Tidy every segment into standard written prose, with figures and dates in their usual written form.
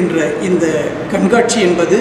வைத்திருக்கின்ற இந்த கண்காட்சி என்பது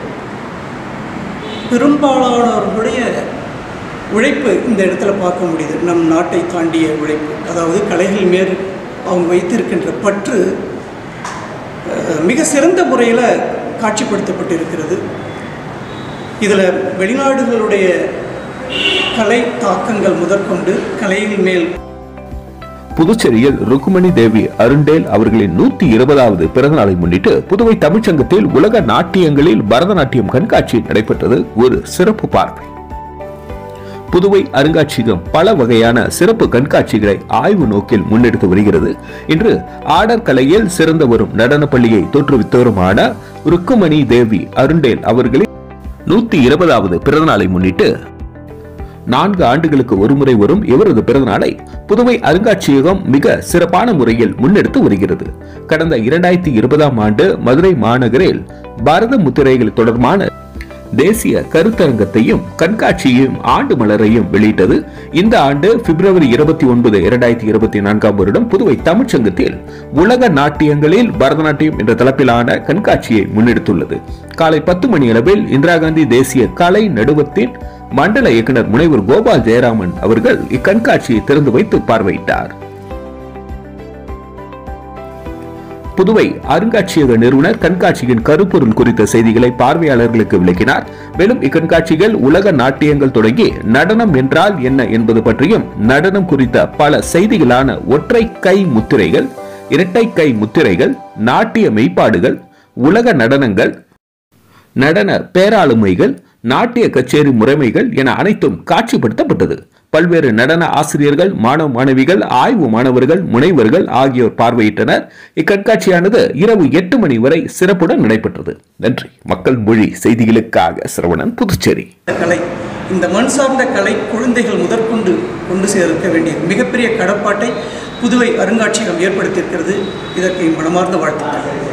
பெரும்பாலானவர்களுடைய உழைப்பு இந்த இடத்துல பார்க்க முடியுது. நம் நாட்டை தாண்டிய உழைப்பு, அதாவது கலைகள் மேல் அவங்க வைத்திருக்கின்ற பற்று மிக சிறந்த முறையில் காட்சிப்படுத்தப்பட்டிருக்கிறது. இதில் வெளிநாடுகளுடைய கலை தாக்கங்கள் முதற்கொண்டு கலைகள் மேல். புதுச்சேரியில் ருக்குமணி தேவி அருண்டேல் அவர்களின் 120வது பிறந்தநாளை முன்னிட்டு புதுவை தமிழ்ச்சங்கத்தில் உலக நாட்டியங்களில் பரதநாட்டியம் கண்காட்சி நடைபெற்றது. ஒரு சிறப்பு பார்வை. புதுவை அருங்காட்சியகம் பல வகையான சிறப்பு கண்காட்சிகளை ஆய்வு நோக்கில் முன்னெடுத்து வருகிறது. இன்று ஆடர் கலையில் சிறந்த வரும் நடன பள்ளியை தோற்றுவித்தவருமான ருக்குமணி தேவி அருண்டேல் அவர்களின் 120வது பிறந்தநாளை முன்னிட்டு 4 ஆண்டுகளுக்கு ஒருமுறை வரும் இவரது பிறந்தநாளை புதுவை அருங்காட்சியகம் மிக சிறப்பான முறையில் முன்னெடுத்து வருகிறது. கடந்த 2020ஆம் ஆண்டு மதுரை மாநகரில் பரத முத்திரைகள் தொடர்பான தேசிய கருத்தரங்கத்தையும் கண்காட்சியையும் ஆண்டு மலரையும் வெளியிட்டது. இந்த ஆண்டு பிப்ரவரி 29, 2024 வருடம் புதுவை தமிழ்ச்சங்கத்தில் உலக நாட்டியங்களில் பரதநாட்டியம் என்ற தலைப்பிலான கண்காட்சியை முன்னெடுத்துள்ளது. காலை 10 மணி அளவில் இந்திரா காந்தி தேசிய கலை நடுவத்தின் மண்டல இயக்குனர் முனைவர் கோபால் ஜெயராமன் அவர்கள் இக்கண்காட்சியை திறந்து வைத்து பார்வையிட்டார். புதுவை அருங்காட்சியக நிறுவனர் கண்காட்சியின் கருப்பொருள் குறித்த செய்திகளை பார்வையாளர்களுக்கு விளக்கினார். மேலும் இக்கண்காட்சிகள் உலக நாட்டியங்கள் தொடங்கி நடனம் என்றால் என்ன என்பது பற்றியும், நடனம் குறித்த பல செய்திகளான ஒற்றை கை முத்திரைகள், இரட்டை கை முத்திரைகள், நாட்டிய மெய்ப்பாடுகள், உலக நடனங்கள், நடன பேராளுமைகள், நாட்டிய கச்சேரி முறைமைகள் என அனைத்தும் காட்சிப்படுத்தப்பட்டது. பல்வேறு நடன ஆசிரியர்கள், மாணவ மாணவிகள், ஆய்வு மாணவர்கள், முனைவர்கள் ஆகியோர் பார்வையிட்டனர். இக்கண்காட்சியானது இரவு 8 மணி வரை சிறப்புடன் நடைபெற்றது. நன்றி. மக்கள் மொழி செய்திகளுக்காக சரவணன், புதுச்சேரி. கலை, இந்த மண் சார்ந்த கலை குழந்தைகள் முதற்கொண்டு கொண்டு சேர்க்க வேண்டிய மிகப்பெரிய கடப்பாட்டை புதுவை அருங்காட்சியகம் ஏற்படுத்தியிருக்கிறது. இதற்கு மனமார்ந்த வாழ்த்துக்கள்.